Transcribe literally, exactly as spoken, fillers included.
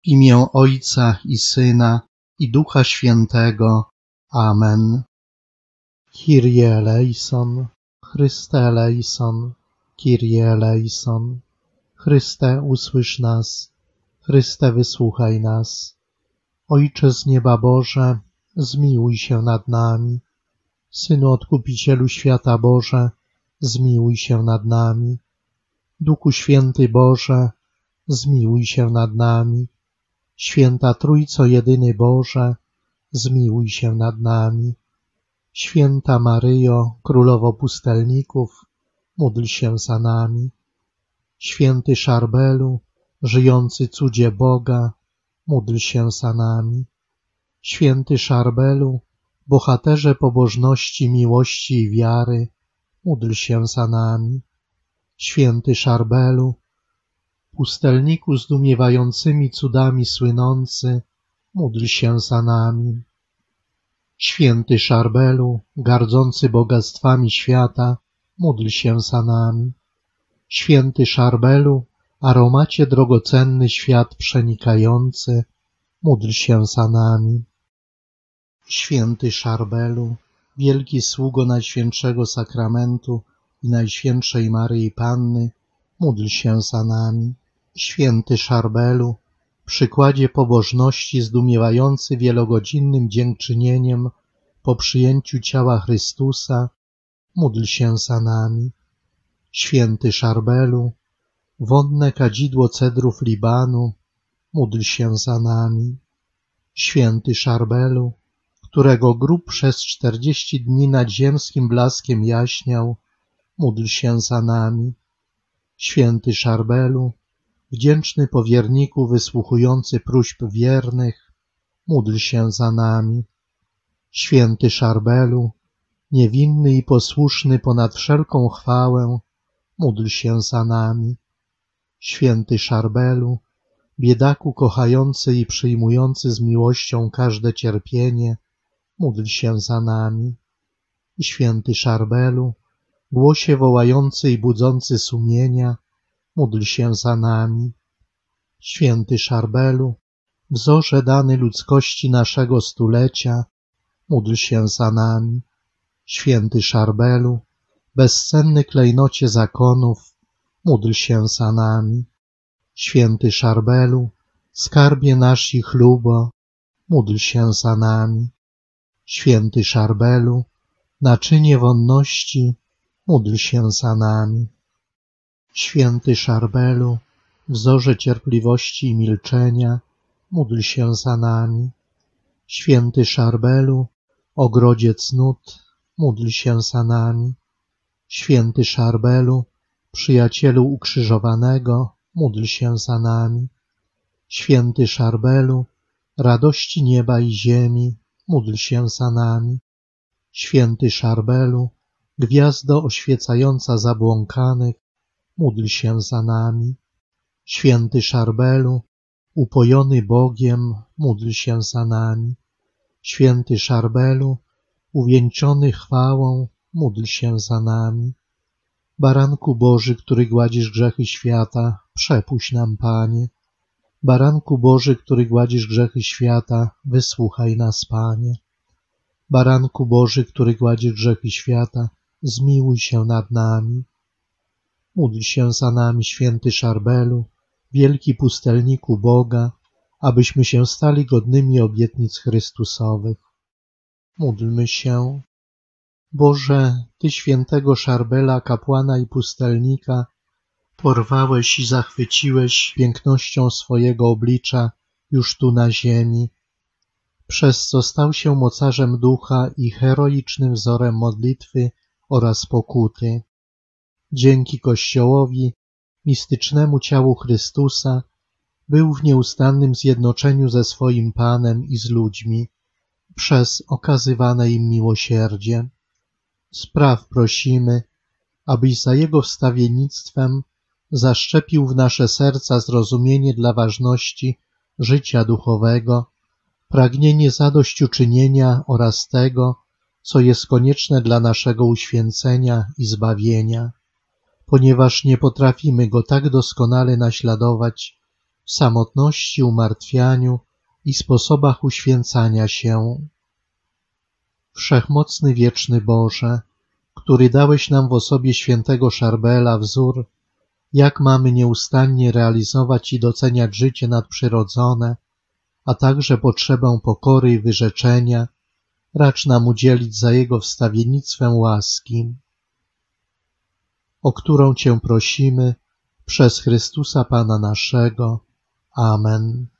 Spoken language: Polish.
W imię Ojca i Syna, i Ducha Świętego. Amen. Kyrie eleison, Chryste eleison, Kyrie eleison. Chryste, usłysz nas, Chryste, wysłuchaj nas. Ojcze z nieba Boże, zmiłuj się nad nami. Synu Odkupicielu świata Boże, zmiłuj się nad nami. Duchu Święty Boże, zmiłuj się nad nami. Święta Trójco Jedyny Boże, zmiłuj się nad nami. Święta Maryjo, Królowo Pustelników, módl się za nami. Święty Szarbelu, żyjący cudzie Boga, módl się za nami. Święty Szarbelu, bohaterze pobożności, miłości i wiary, módl się za nami. Święty Szarbelu, pustelniku zdumiewającymi cudami słynący, módl się za nami. Święty Szarbelu, gardzący bogactwami świata, módl się za nami. Święty Szarbelu, aromacie drogocenny świat przenikający, módl się za nami. Święty Szarbelu, wielki sługo Najświętszego Sakramentu i Najświętszej Maryi Panny, módl się za nami. Święty Szarbelu, przykładzie pobożności zdumiewający wielogodzinnym dziękczynieniem po przyjęciu ciała Chrystusa, módl się za nami. Święty Szarbelu, wonne kadzidło cedrów Libanu, módl się za nami. Święty Szarbelu, którego grób przez czterdzieści dni nadziemskim blaskiem jaśniał, módl się za nami. Święty Szarbelu, wdzięczny powierniku wysłuchujący próśb wiernych, módl się za nami. Święty Szarbelu, niewinny i posłuszny ponad wszelką chwałę, módl się za nami. Święty Szarbelu, biedaku kochający i przyjmujący z miłością każde cierpienie, módl się za nami. Święty Szarbelu, głosie wołający i budzący sumienia, módl się za nami. Święty Szarbelu, wzorze dany ludzkości naszego stulecia, módl się za nami. Święty Szarbelu, bezcenny klejnocie zakonów, módl się za nami. Święty Szarbelu, skarbie nasz i chlubo, módl się za nami. Święty Szarbelu, naczynie wonności, módl się za nami. Święty Szarbelu, wzorze cierpliwości i milczenia, módl się za nami. Święty Szarbelu, ogrodzie cnót, módl się za nami. Święty Szarbelu, przyjacielu ukrzyżowanego, módl się za nami. Święty Szarbelu, radości nieba i ziemi, módl się za nami. Święty Szarbelu, gwiazdo oświecająca zabłąkanych, módl się za nami. Święty Szarbelu, upojony Bogiem, módl się za nami. Święty Szarbelu, uwieńczony chwałą, módl się za nami. Baranku Boży, który gładzisz grzechy świata, przepuść nam, Panie. Baranku Boży, który gładzisz grzechy świata, wysłuchaj nas, Panie. Baranku Boży, który gładzisz grzechy świata, zmiłuj się nad nami. Módl się za nami, święty Szarbelu, wielki pustelniku Boga, abyśmy się stali godnymi obietnic Chrystusowych. Módlmy się. Boże, Ty świętego Szarbela, kapłana i pustelnika, porwałeś i zachwyciłeś pięknością swojego oblicza już tu na ziemi, przez co stał się mocarzem ducha i heroicznym wzorem modlitwy oraz pokuty. Dzięki Kościołowi, mistycznemu ciału Chrystusa, był w nieustannym zjednoczeniu ze swoim Panem i z ludźmi, przez okazywane im miłosierdzie. Spraw prosimy, abyś za Jego wstawiennictwem zaszczepił w nasze serca zrozumienie dla ważności życia duchowego, pragnienie zadośćuczynienia oraz tego, co jest konieczne dla naszego uświęcenia i zbawienia. Ponieważ nie potrafimy Go tak doskonale naśladować, w samotności, umartwianiu i sposobach uświęcania się. Wszechmocny wieczny Boże, który dałeś nam w osobie świętego Szarbela wzór, jak mamy nieustannie realizować i doceniać życie nadprzyrodzone, a także potrzebę pokory i wyrzeczenia, racz nam udzielić za Jego wstawiennictwem łaski, o którą Cię prosimy przez Chrystusa Pana naszego. Amen.